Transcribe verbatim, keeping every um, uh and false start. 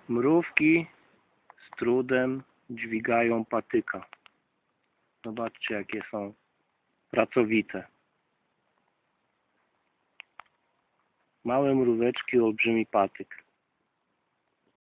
Mrówki z trudem dźwigają patyka. Zobaczcie, jakie są pracowite. Małe mróweczki, olbrzymi patyk.